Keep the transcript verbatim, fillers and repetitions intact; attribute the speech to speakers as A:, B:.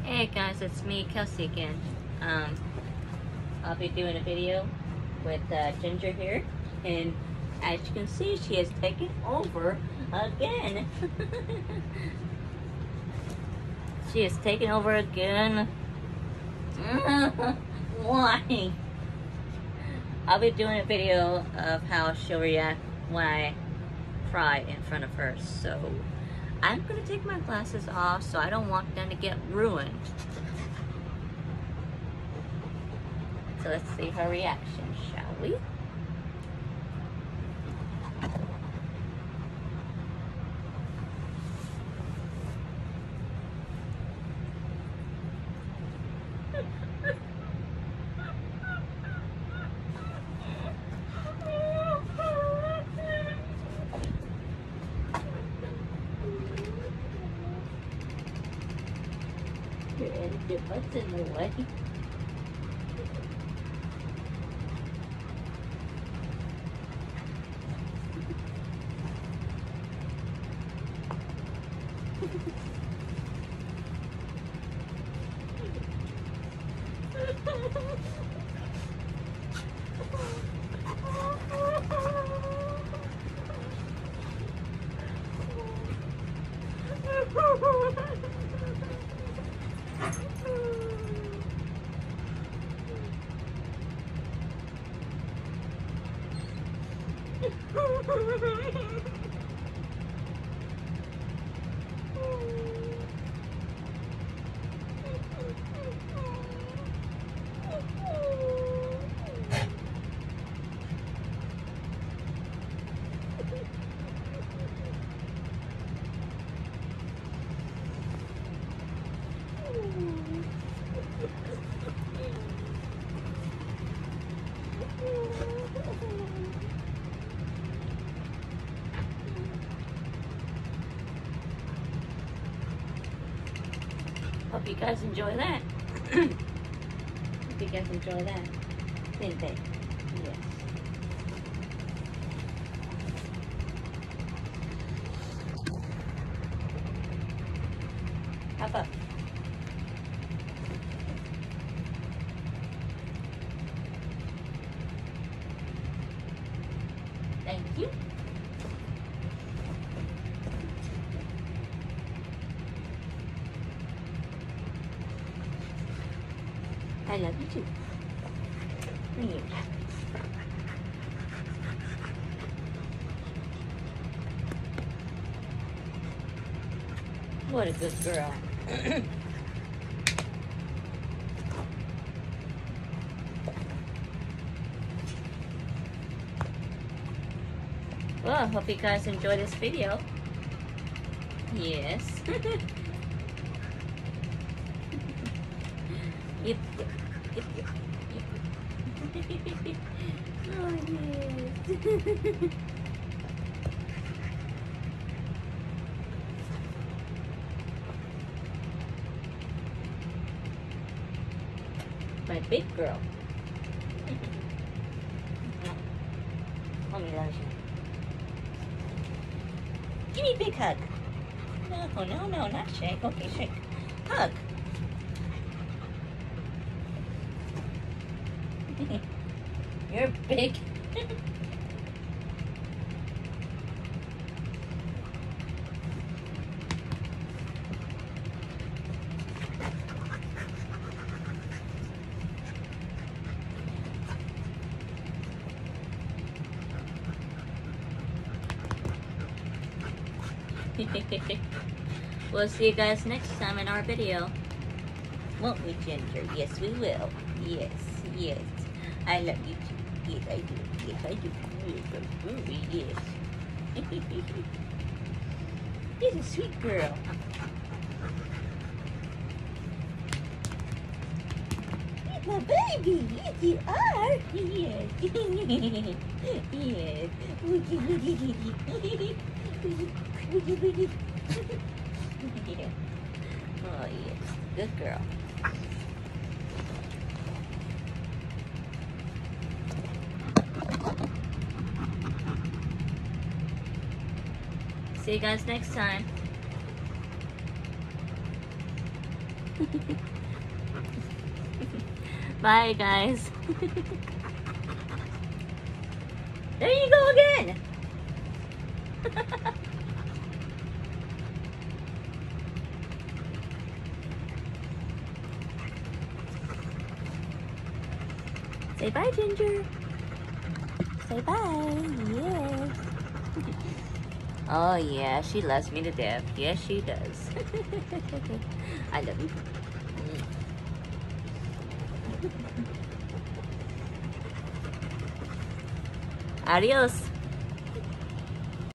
A: Hey guys, it's me, Kelsey again. Um, I'll be doing a video with uh, Ginger here, and as you can see, she has taken over again. She has taken over again. Why? I'll be doing a video of how she'll react when I cry in front of her. So I'm gonna take my glasses off so I don't want them to get ruined. So let's see her reaction, shall we? Your your butt's in the way. Hope you guys enjoy that. Hope you guys enjoy that. Didn't they? Yes. Hop up. Thank you. I love you too. Bring it. What a good girl. Well, I hope you guys enjoy this video. Yes. Yep, yep, yep, yep, yep. Oh, yes. My big girl. Mommy loves you. Give me a big hug. No, no, no, not shake. Okay, shake. Hug. You're big. We'll see you guys next time in our video. Won't we, Ginger? Yes, we will. Yes, yes. I love you too. Yes, I do. Yes, I do. Yes, yes. You're a sweet girl. You're my baby. Yes, you are. Yes. Yes. Woogie, woogie, woogie. Woogie, woogie. Yeah. Oh, yes. Good girl. See you guys next time. Bye, guys. There you go again. Say bye, Ginger. Say bye. Yes. Oh, yeah, she loves me to death. Yes, she does. I love you. Adios.